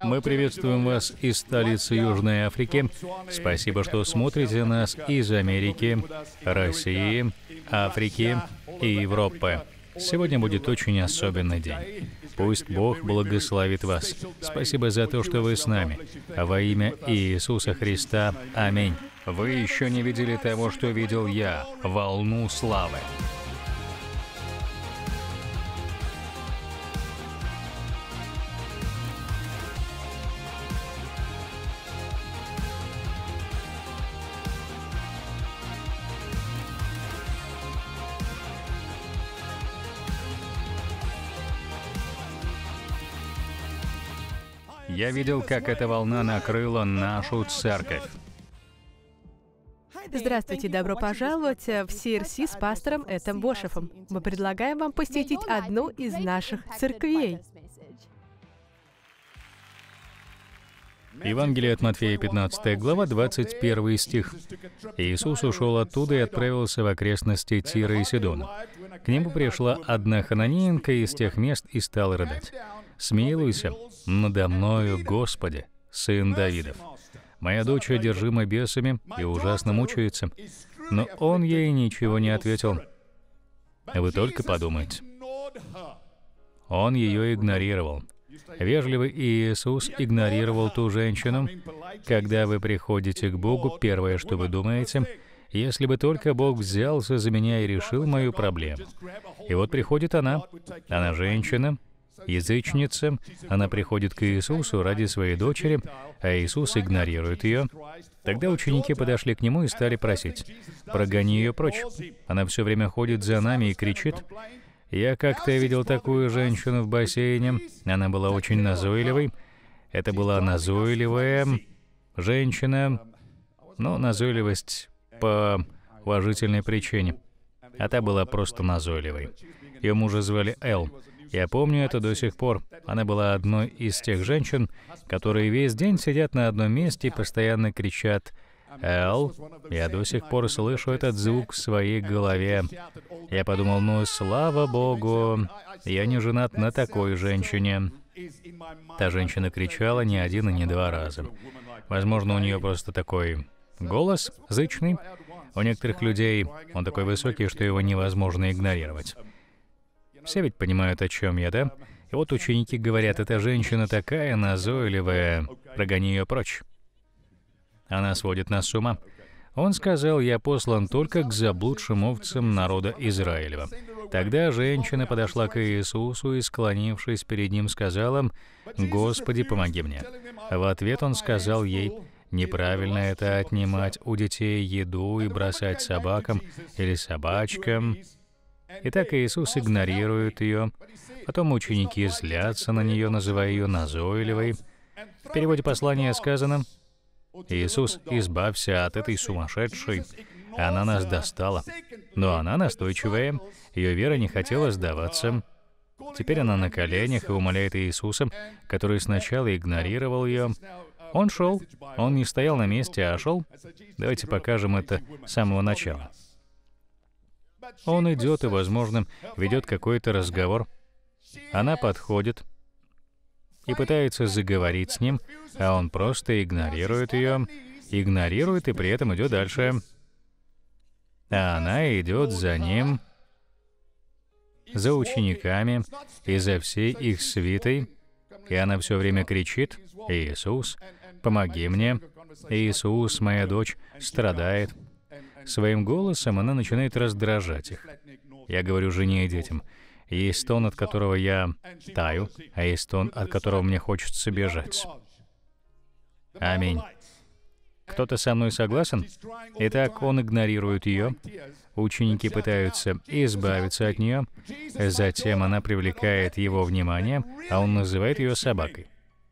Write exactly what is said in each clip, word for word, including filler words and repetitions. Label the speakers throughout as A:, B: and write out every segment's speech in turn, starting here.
A: Мы приветствуем вас из столицы Южной Африки. Спасибо, что смотрите нас из Америки, России, Африки и Европы. Сегодня будет очень особенный день. Пусть Бог благословит вас. Спасибо за то, что вы с нами. Во имя Иисуса Христа. Аминь. Вы еще не видели того, что видел я, волну славы. Я видел, как эта волна накрыла нашу церковь.
B: Здравствуйте, добро пожаловать в си эр си с пастором Этом Бошефом. Мы предлагаем вам посетить одну из наших церквей.
A: Евангелие от Матфея, пятнадцатая глава, двадцать первый стих. Иисус ушел оттуда и отправился в окрестности Тира и Сидона. К нему пришла одна хананиянка из тех мест и стала рыдать. «Смилуйся надо мною, Господи, сын Давидов. Моя дочь одержима бесами и ужасно мучается». Но он ей ничего не ответил. Вы только подумайте. Он ее игнорировал. Вежливый Иисус игнорировал ту женщину. Когда вы приходите к Богу, первое, что вы думаете, если бы только Бог взялся за меня и решил мою проблему. И вот приходит она, она женщина, язычница, она приходит к Иисусу ради своей дочери, а Иисус игнорирует ее. Тогда ученики подошли к нему и стали просить: «Прогони ее прочь. Она все время ходит за нами и кричит». Я как-то видел такую женщину в бассейне. Она была очень назойливой. Это была назойливая женщина, но назойливость по уважительной причине. А та была просто назойливой. Ее мужа звали Эл. Я помню это до сих пор. Она была одной из тех женщин, которые весь день сидят на одном месте и постоянно кричат «Эл». Я до сих пор слышу этот звук в своей голове. Я подумал, ну, слава Богу, я не женат на такой женщине. Та женщина кричала не один и не два раза. Возможно, у нее просто такой голос зычный. У некоторых людей он такой высокий, что его невозможно игнорировать. Все ведь понимают, о чем я, да? И вот ученики говорят: эта женщина такая назойливая, прогони ее прочь. Она сводит нас с ума. Он сказал: я послан только к заблудшим овцам народа Израилева. Тогда женщина подошла к Иисусу и, склонившись перед ним, сказала: «Господи, помоги мне». В ответ он сказал ей: неправильно это отнимать у детей еду и бросать собакам или собачкам. Итак, Иисус игнорирует ее. Потом ученики злятся на нее, называя ее назойливой. В переводе послания сказано: «Иисус, избавься от этой сумасшедшей. Она нас достала». Но она настойчивая, ее вера не хотела сдаваться. Теперь она на коленях и умоляет Иисуса, который сначала игнорировал ее. Он шел, он не стоял на месте, а шел. Давайте покажем это с самого начала. Он идет и, возможно, ведет какой-то разговор. Она подходит и пытается заговорить с ним, а он просто игнорирует ее, игнорирует и при этом идет дальше. А она идет за ним, за учениками и за всей их свитой, и она все время кричит: «Иисус, помоги мне! Иисус, моя дочь страдает». Своим голосом она начинает раздражать их. Я говорю жене и детям: есть тон, от которого я таю, а есть тон, от которого мне хочется бежать. Аминь. Кто-то со мной согласен? Итак, он игнорирует ее. Ученики пытаются избавиться от нее. Затем она привлекает его внимание, а он называет ее собакой.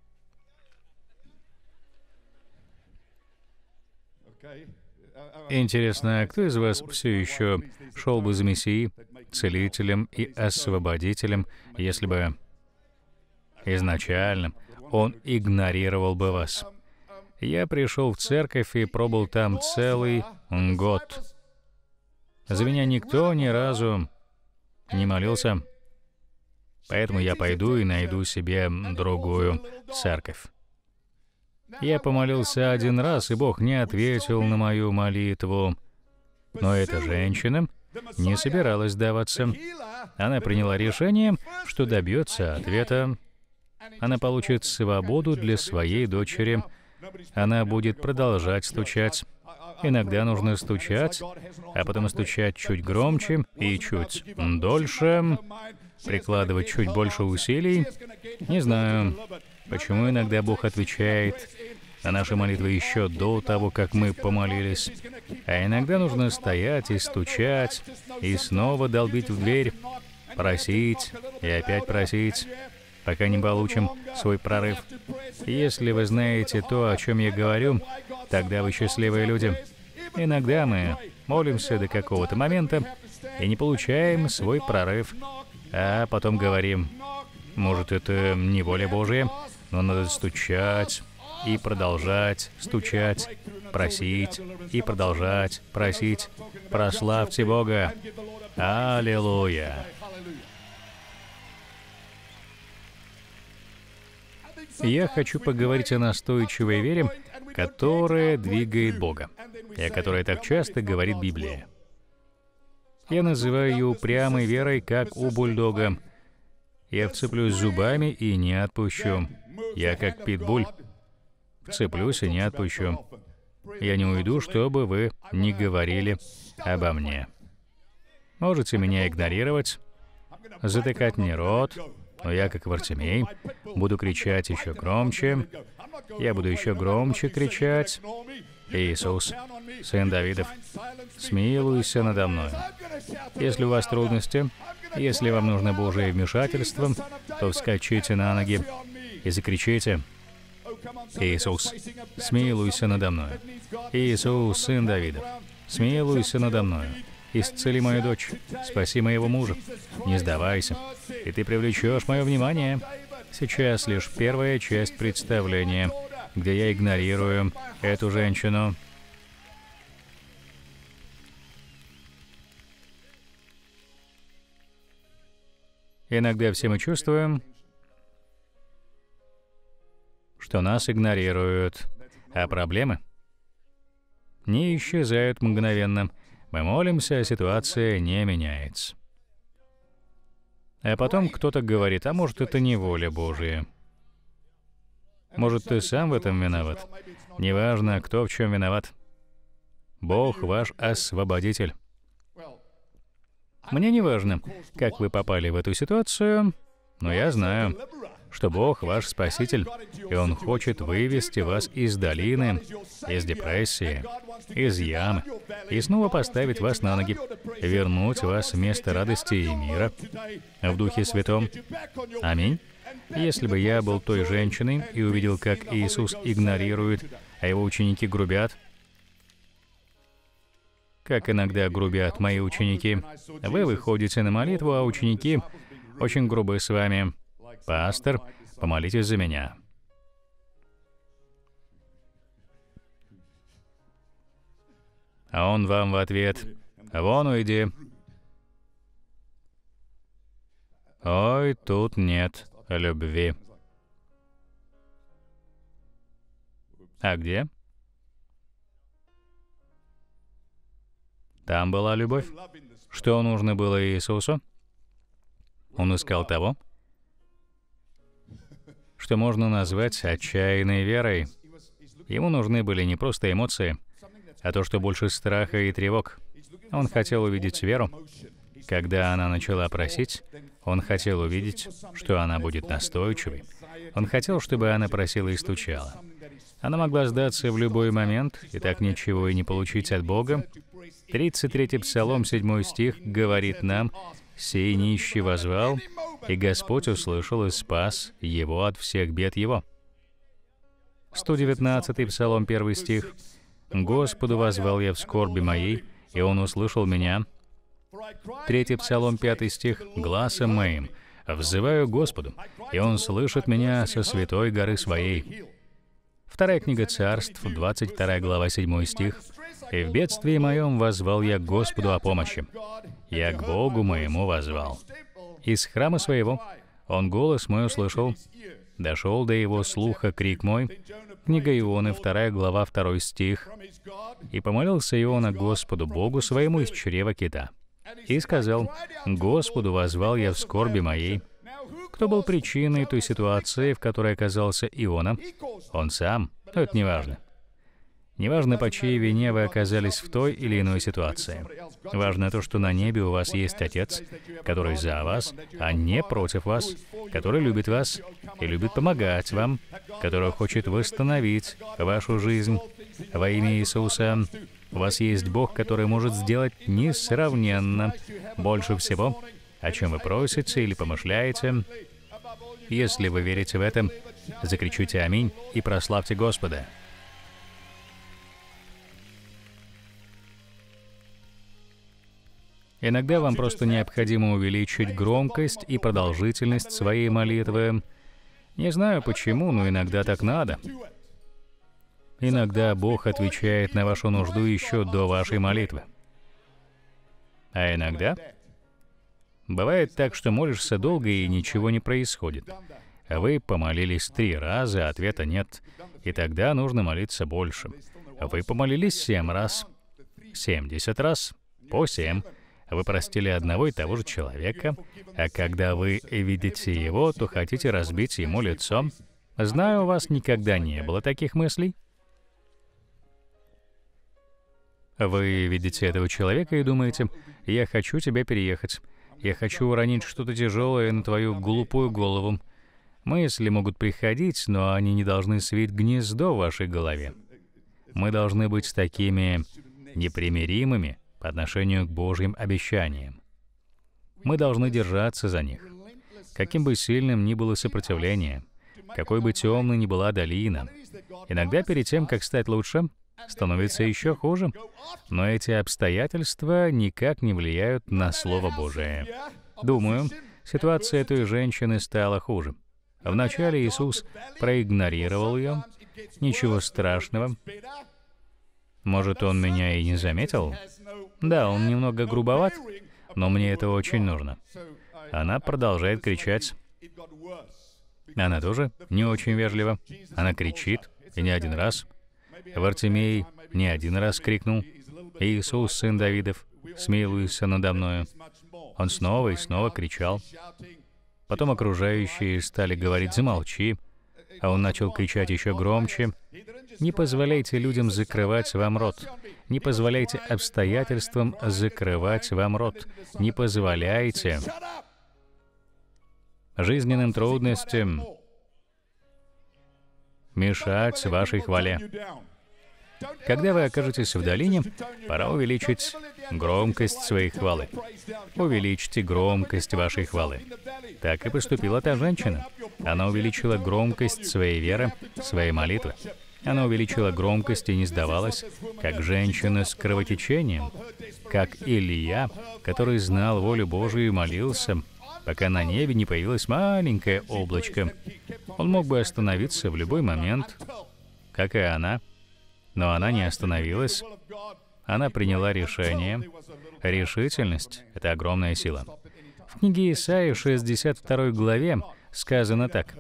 A: Интересно, кто из вас все еще шел бы за Мессией, целителем и освободителем, если бы изначально он игнорировал бы вас? Я пришел в церковь и пробыл там целый год. За меня никто ни разу не молился. Поэтому я пойду и найду себе другую церковь. Я помолился один раз, и Бог не ответил на мою молитву. Но эта женщина не собиралась сдаваться. Она приняла решение, что добьется ответа. Она получит свободу для своей дочери. Она будет продолжать стучать. Иногда нужно стучать, а потом стучать чуть громче и чуть дольше, прикладывать чуть больше усилий. Не знаю, почему иногда Бог отвечает на наши молитвы еще до того, как мы помолились. А иногда нужно стоять и стучать, и снова долбить в дверь, просить и опять просить, пока не получим свой прорыв. Если вы знаете то, о чем я говорю, тогда вы счастливые люди. Иногда мы молимся до какого-то момента и не получаем свой прорыв, а потом говорим: может, это не воля Божия, но надо стучать и продолжать стучать, просить и продолжать просить. Прославьте Бога! Аллилуйя! Я хочу поговорить о настойчивой вере, которая двигает Бога, и о которой так часто говорит Библия. Я называю ее упрямой верой, как у бульдога. Я вцеплюсь зубами и не отпущу. Я как питбуль. Вцеплюсь и не отпущу. Я не уйду, чтобы вы не говорили обо мне. Можете меня игнорировать, затыкать мне рот, но я, как Вартимей, буду кричать еще громче. Я буду еще громче кричать: Иисус, Сын Давидов, смилуйся надо мной. Если у вас трудности, если вам нужно Божие вмешательство, то вскочите на ноги и закричите: Иисус, смилуйся надо мной. Иисус, Сын Давидов, смилуйся надо мной. Исцели мою дочь, спаси моего мужа. Не сдавайся, и ты привлечешь мое внимание. Сейчас лишь первая часть представления, где я игнорирую эту женщину. Иногда все мы чувствуем, что нас игнорируют, а проблемы не исчезают мгновенно. Мы молимся, а ситуация не меняется. А потом кто-то говорит: а может, это не воля Божия. Может, ты сам в этом виноват. Неважно, кто в чем виноват. Бог ваш освободитель. Мне не важно, как вы попали в эту ситуацию, но я знаю, что Бог ваш Спаситель, и Он хочет вывести вас из долины, из депрессии, из ямы, и снова поставить вас на ноги, вернуть вас в место радости и мира в Духе Святом. Аминь. Если бы я был той женщиной и увидел, как Иисус игнорирует, а Его ученики грубят, как иногда грубят мои ученики, вы выходите на молитву, а ученики очень грубы с вами: «Пастор, помолитесь за меня». А он вам в ответ: «Вон уйди». Ой, тут нет любви. А где? Там была любовь. Что нужно было Иисусу? Он искал того, что можно назвать отчаянной верой. Ему нужны были не просто эмоции, а то, что больше страха и тревог. Он хотел увидеть веру. Когда она начала просить, он хотел увидеть, что она будет настойчивой. Он хотел, чтобы она просила и стучала. Она могла сдаться в любой момент и так ничего и не получить от Бога. тридцать третий Псалом, седьмой стих, говорит нам: «Сей нищий воззвал, и Господь услышал и спас его от всех бед его». сто девятнадцатый Псалом, первый стих: «Господу воззвал я в скорби моей, и Он услышал меня». Третий Псалом, пятый стих: «Гласом моим взываю Господу, и Он слышит меня со святой горы своей». Вторая книга Царств, двадцать вторая глава, седьмой стих: «И в бедствии моем воззвал я к Господу о помощи. Я к Богу моему воззвал. Из храма своего Он голос мой услышал. Дошел до Его слуха крик мой. Книга Ионы, вторая глава, второй стих. «И помолился Иона Господу Богу своему из чрева кита. И сказал: Господу воззвал я в скорби моей». Кто был причиной той ситуации, в которой оказался Иона? Он сам. Но это не важно. Неважно, по чьей вине вы оказались в той или иной ситуации. Важно то, что на небе у вас есть Отец, который за вас, а не против вас, который любит вас и любит помогать вам, который хочет восстановить вашу жизнь. Во имя Иисуса у вас есть Бог, который может сделать несравненно больше всего, о чем вы просите или помышляете. Если вы верите в это, закричите «Аминь» и прославьте Господа. Иногда вам просто необходимо увеличить громкость и продолжительность своей молитвы. Не знаю почему, но иногда так надо. Иногда Бог отвечает на вашу нужду еще до вашей молитвы. А иногда бывает так, что молишься долго и ничего не происходит. А вы помолились три раза, а ответа нет. И тогда нужно молиться больше. Вы помолились семь раз, семьдесят раз, по семь. Вы простили одного и того же человека, а когда вы видите его, то хотите разбить ему лицо. Знаю, у вас никогда не было таких мыслей. Вы видите этого человека и думаете: «Я хочу тебя переехать. Я хочу уронить что-то тяжелое на твою глупую голову». Мысли могут приходить, но они не должны свить гнездо в вашей голове. Мы должны быть такими непримиримыми по отношению к Божьим обещаниям. Мы должны держаться за них. Каким бы сильным ни было сопротивление, какой бы темной ни была долина, иногда перед тем, как стать лучше, становится еще хуже. Но эти обстоятельства никак не влияют на Слово Божие. Думаю, ситуация той женщины стала хуже. Вначале Иисус проигнорировал ее. Ничего страшного. Может, Он меня и не заметил? Да, он немного грубоват, но мне это очень нужно. Она продолжает кричать. Она тоже не очень вежлива. Она кричит, и не один раз. Вартимей не один раз крикнул: «Иисус, сын Давидов, смилуйся надо мною». Он снова и снова кричал. Потом окружающие стали говорить: «Замолчи». А он начал кричать еще громче. Не позволяйте людям закрывать вам рот. Не позволяйте обстоятельствам закрывать вам рот. Не позволяйте жизненным трудностям мешать вашей хвале. Когда вы окажетесь в долине, пора увеличить громкость своей хвалы. Увеличьте громкость вашей хвалы. Так и поступила та женщина. Она увеличила громкость своей веры, своей молитвы. Она увеличила громкость и не сдавалась, как женщина с кровотечением, как Илия, который знал волю Божию и молился, пока на небе не появилось маленькое облачко. Он мог бы остановиться в любой момент, как и она, но она не остановилась. Она приняла решение. Решительность — это огромная сила. В книге Исаии, шестьдесят второй главе, сказано так: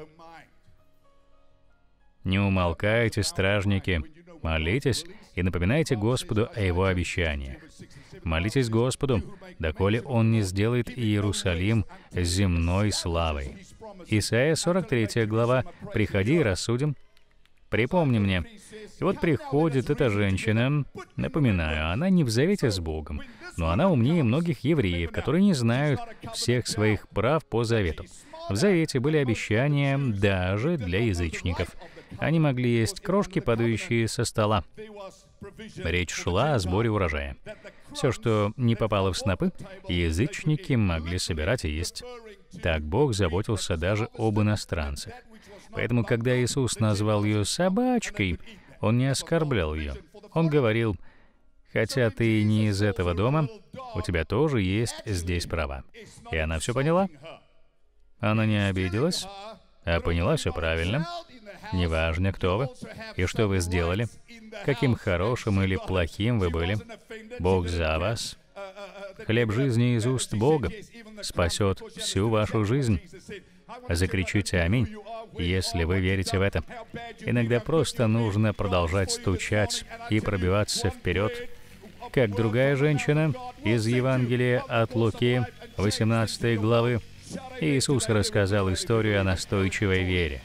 A: «Не умолкайте, стражники, молитесь и напоминайте Господу о Его обещаниях. Молитесь Господу, доколе Он не сделает Иерусалим земной славой». Исайя, сорок третья глава. «Приходи и рассудим. Припомни мне». И вот приходит эта женщина. Напоминаю, она не в завете с Богом, но она умнее многих евреев, которые не знают всех своих прав по завету. В завете были обещания даже для язычников. Они могли есть крошки, падающие со стола. Речь шла о сборе урожая. Все, что не попало в снопы, язычники могли собирать и есть. Так Бог заботился даже об иностранцах. Поэтому, когда Иисус назвал ее собачкой, Он не оскорблял ее. Он говорил: «Хотя ты не из этого дома, у тебя тоже есть здесь права». И она все поняла. Она не обиделась, а поняла все правильно. Неважно, кто вы и что вы сделали, каким хорошим или плохим вы были, Бог за вас. Хлеб жизни из уст Бога спасет всю вашу жизнь. Закричите «Аминь», если вы верите в это. Иногда просто нужно продолжать стучать и пробиваться вперед, как другая женщина из Евангелия от Луки, восемнадцатой главы. Иисус рассказал историю о настойчивой вере.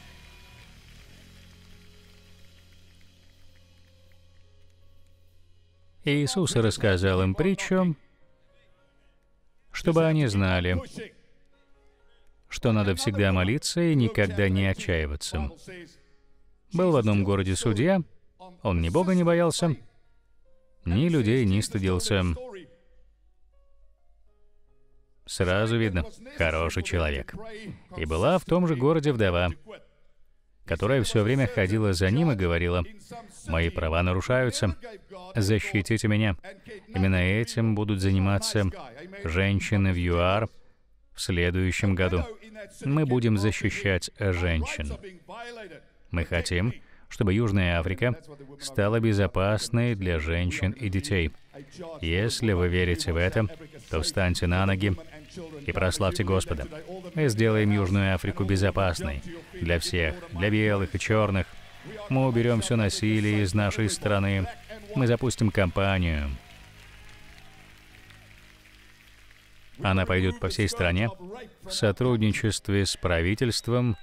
A: Иисус рассказал им притчу, чтобы они знали, что надо всегда молиться и никогда не отчаиваться. Был в одном городе судья, он ни Бога не боялся, ни людей не стыдился. Сразу видно, хороший человек. И была в том же городе вдова, которая все время ходила за ним и говорила: «Мои права нарушаются, защитите меня». Именно этим будут заниматься женщины в ЮАР в следующем году. Мы будем защищать женщин. Мы хотим, чтобы Южная Африка стала безопасной для женщин и детей. Если вы верите в это, то встаньте на ноги и прославьте Господа. Мы сделаем Южную Африку безопасной для всех, для белых и черных. Мы уберем все насилие из нашей страны. Мы запустим кампанию. Она пойдет по всей стране в сотрудничестве с правительством,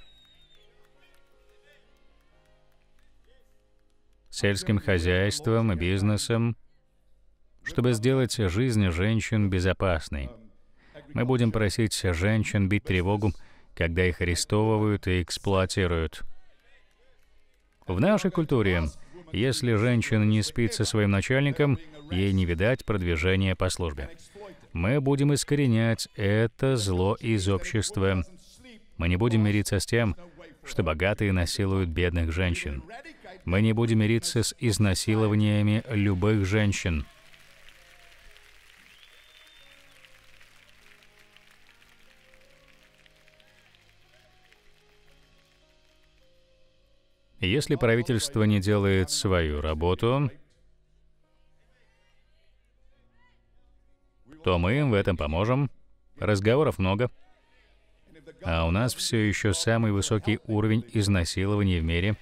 A: сельским хозяйством и бизнесом, чтобы сделать жизнь женщин безопасной. Мы будем просить женщин бить тревогу, когда их арестовывают и эксплуатируют. В нашей культуре, если женщина не спит со своим начальником, ей не видать продвижения по службе. Мы будем искоренять это зло из общества. Мы не будем мириться с тем, что богатые насилуют бедных женщин. Мы не будем мириться с изнасилованиями любых женщин. Если правительство не делает свою работу, то мы им в этом поможем. Разговоров много. А у нас все еще самый высокий уровень изнасилований в мире.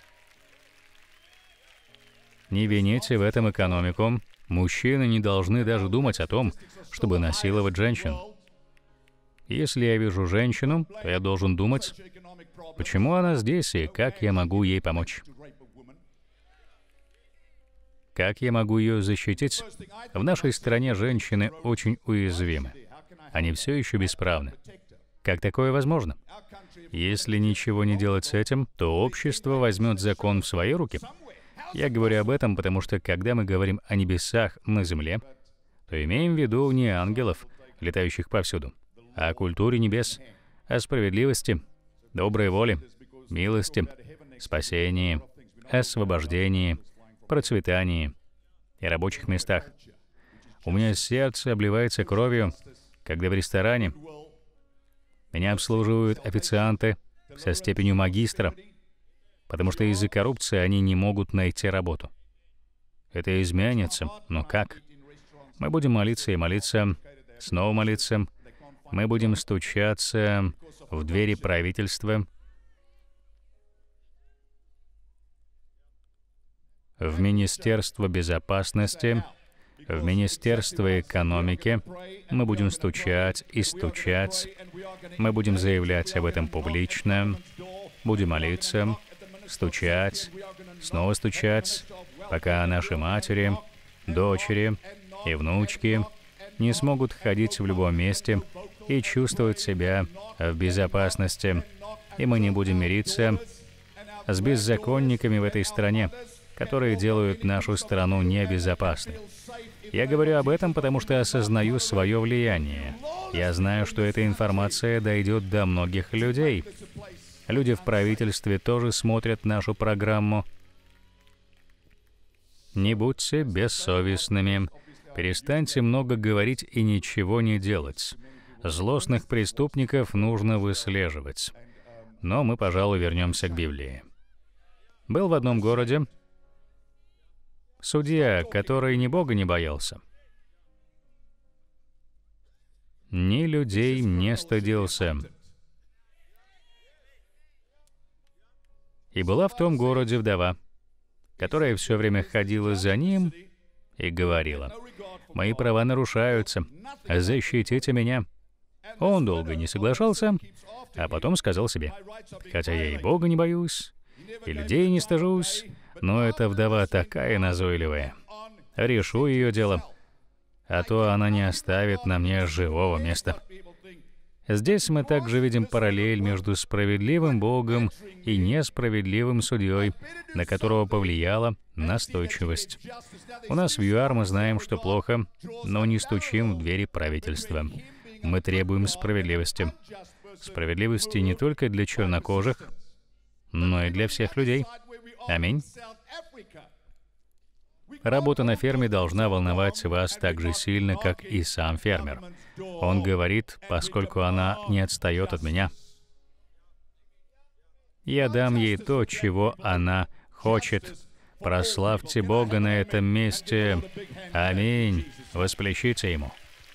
A: Не вините в этом экономику. Мужчины не должны даже думать о том, чтобы насиловать женщин. Если я вижу женщину, то я должен думать, почему она здесь и как я могу ей помочь. Как я могу ее защитить? В нашей стране женщины очень уязвимы. Они все еще бесправны. Как такое возможно? Если ничего не делать с этим, то общество возьмет закон в свои руки. Я говорю об этом, потому что, когда мы говорим о небесах на земле, то имеем в виду не ангелов, летающих повсюду, а о культуре небес, о справедливости, доброй воле, милости, спасении, освобождении, процветании и рабочих местах. У меня сердце обливается кровью, когда в ресторане меня обслуживают официанты со степенью магистра, потому что из-за коррупции они не могут найти работу. Это изменится, но как? Мы будем молиться и молиться, снова молиться. Мы будем стучаться в двери правительства, в Министерство безопасности, в Министерство экономики. Мы будем стучать и стучать. Мы будем заявлять об этом публично. Будем молиться, стучать, снова стучать, пока наши матери, дочери и внучки не смогут ходить в любом месте и чувствовать себя в безопасности. И мы не будем мириться с беззаконниками в этой стране, которые делают нашу страну небезопасной. Я говорю об этом, потому что осознаю свое влияние. Я знаю, что эта информация дойдет до многих людей. Люди в правительстве тоже смотрят нашу программу. Не будьте бессовестными. Перестаньте много говорить и ничего не делать. Злостных преступников нужно выслеживать. Но мы, пожалуй, вернемся к Библии. Был в одном городе судья, который ни Бога не боялся, ни людей не стыдился. И была в том городе вдова, которая все время ходила за ним и говорила: «Мои права нарушаются, защитите меня». Он долго не соглашался, а потом сказал себе: «Хотя я и Бога не боюсь, и людей не стыжусь, но эта вдова такая назойливая. Решу ее дело, а то она не оставит на мне живого места». Здесь мы также видим параллель между справедливым Богом и несправедливым судьей, на которого повлияла настойчивость. У нас в ЮАР мы знаем, что плохо, но не стучим в двери правительства. Мы требуем справедливости. Справедливости не только для чернокожих, но и для всех людей. Аминь. Работа на ферме должна волновать вас так же сильно, как и сам фермер. Он говорит: «Поскольку она не отстает от меня, я дам ей то, чего она хочет. Прославьте Бога на этом месте. Аминь. Восплещите Ему».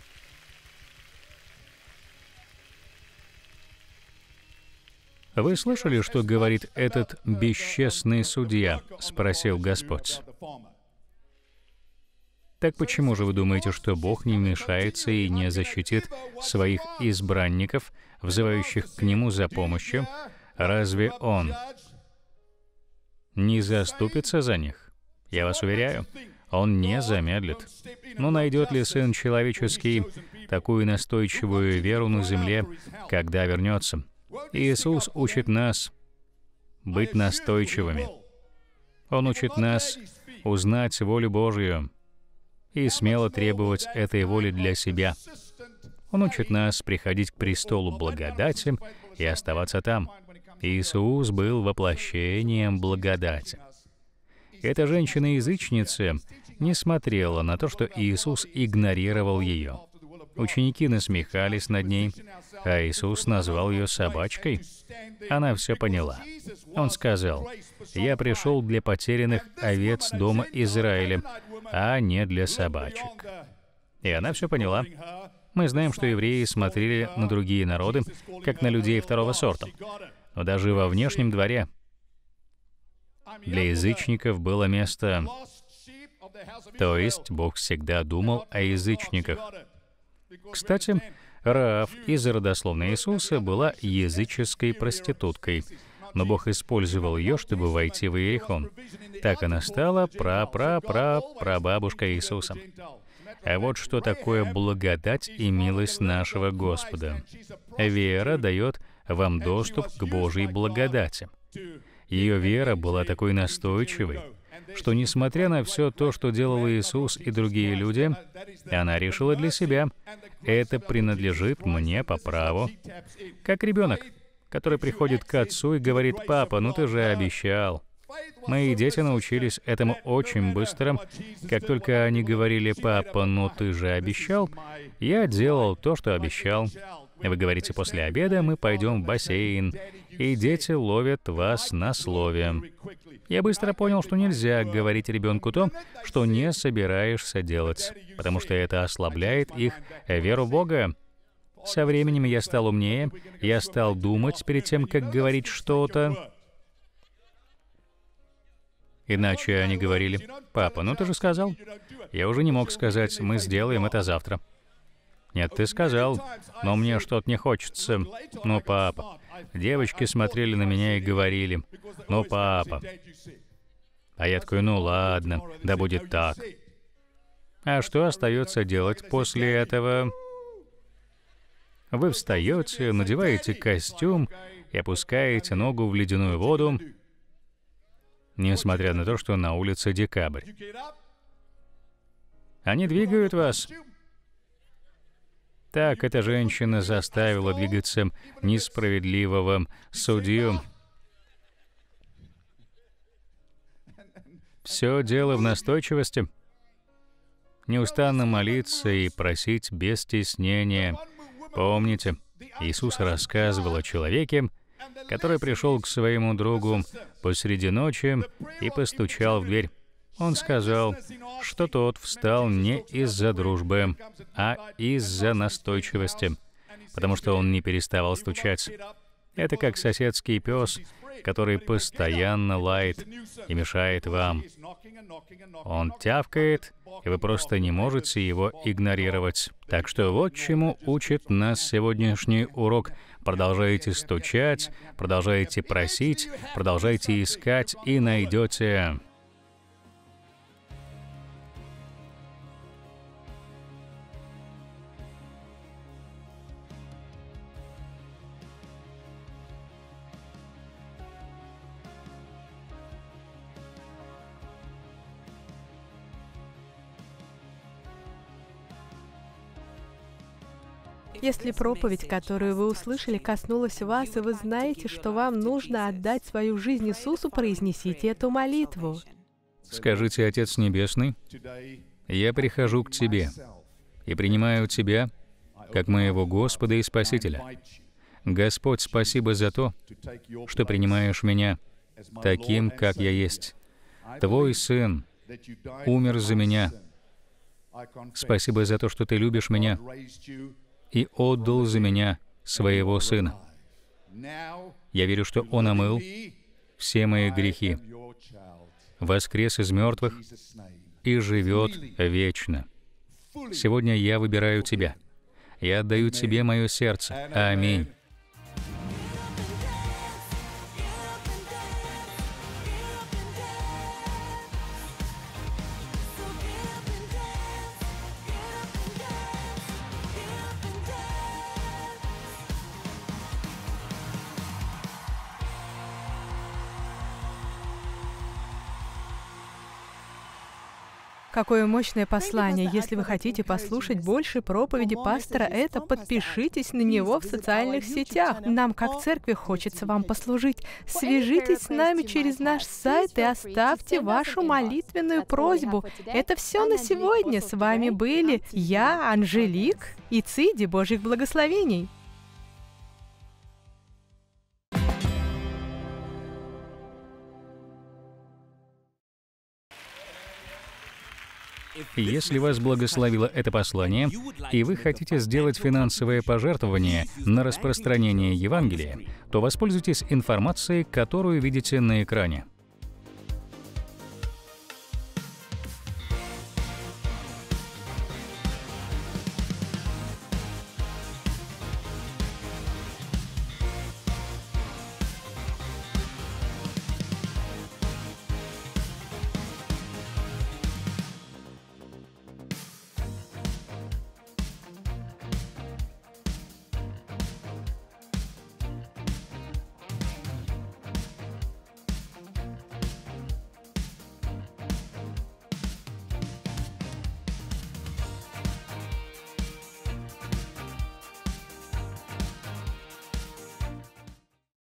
A: «Вы слышали, что говорит этот бесчестный судья?» — спросил Господь. Так почему же вы думаете, что Бог не вмешается и не защитит своих избранников, взывающих к Нему за помощью? Разве Он не заступится за них? Я вас уверяю, Он не замедлит. Но найдет ли Сын Человеческий такую настойчивую веру на земле, когда вернется? Иисус учит нас быть настойчивыми. Он учит нас узнать волю Божью и смело требовать этой воли для себя. Он учит нас приходить к престолу благодати и оставаться там. Иисус был воплощением благодати. Эта женщина-язычница не смотрела на то, что Иисус игнорировал ее. Ученики насмехались над ней, а Иисус назвал ее собачкой. Она все поняла. Он сказал: «Я пришел для потерянных овец дома Израиля, а не для собачек». И она все поняла. Мы знаем, что евреи смотрели на другие народы, как на людей второго сорта. Но даже во внешнем дворе для язычников было место. То есть Бог всегда думал о язычниках. Кстати, Раав из родословной Иисуса была языческой проституткой, но Бог использовал ее, чтобы войти в Иерихон. Так она стала пра-пра-пра-прабабушкой Иисуса. А вот что такое благодать и милость нашего Господа. Вера дает вам доступ к Божьей благодати. Ее вера была такой настойчивой, что, несмотря на все то, что делал Иисус и другие люди, она решила для себя: это принадлежит мне по праву. Как ребенок, который приходит к отцу и говорит: «Папа, ну ты же обещал». Мои дети научились этому очень быстро. Как только они говорили: «Папа, ну ты же обещал», я делал то, что обещал. Вы говорите: «После обеда мы пойдем в бассейн», и дети ловят вас на слове. Я быстро понял, что нельзя говорить ребенку то, что не собираешься делать, потому что это ослабляет их веру в Бога. Со временем я стал умнее, я стал думать перед тем, как говорить что-то. Иначе они говорили: «Папа, ну ты же сказал». Я уже не мог сказать: «Мы сделаем это завтра». «Нет, ты сказал, но мне что-то не хочется». «Ну, папа». Девочки смотрели на меня и говорили: «Ну, папа». А я такой: «Ну, ладно, да будет так». А что остается делать после этого? Вы встаете, надеваете костюм и опускаете ногу в ледяную воду, несмотря на то, что на улице декабрь. Они двигают вас. Так эта женщина заставила двигаться несправедливого судью. Все дело в настойчивости. Неустанно молиться и просить без стеснения. Помните, Иисус рассказывал о человеке, который пришел к своему другу посреди ночи и постучал в дверь. Он сказал, что тот встал не из-за дружбы, а из-за настойчивости, потому что он не переставал стучать. Это как соседский пес, который постоянно лает и мешает вам. Он тявкает, и вы просто не можете его игнорировать. Так что вот чему учит нас сегодняшний урок. Продолжайте стучать, продолжайте просить, продолжайте искать и найдете.
B: Если проповедь, которую вы услышали, коснулась вас, и вы знаете, что вам нужно отдать свою жизнь Иисусу, произнесите эту молитву.
A: Скажите: Отец Небесный, я прихожу к Тебе и принимаю Тебя как моего Господа и Спасителя. Господь, спасибо за то, что принимаешь меня таким, как я есть. Твой Сын умер за меня. Спасибо за то, что Ты любишь меня и отдал за меня своего Сына. Я верю, что Он омыл все мои грехи, воскрес из мертвых и живет вечно. Сегодня я выбираю Тебя. Я отдаю Тебе мое сердце. Аминь.
B: Какое мощное послание! Если вы хотите послушать больше проповеди пастора Эда, подпишитесь на него в социальных сетях. Нам, как церкви, хочется вам послужить. Свяжитесь с нами через наш сайт и оставьте вашу молитвенную просьбу. Это все на сегодня. С вами были я, Анжелик, и Циди. Божьих благословений!
A: Если вас благословило это послание, и вы хотите сделать финансовое пожертвование на распространение Евангелия, то воспользуйтесь информацией, которую видите на экране.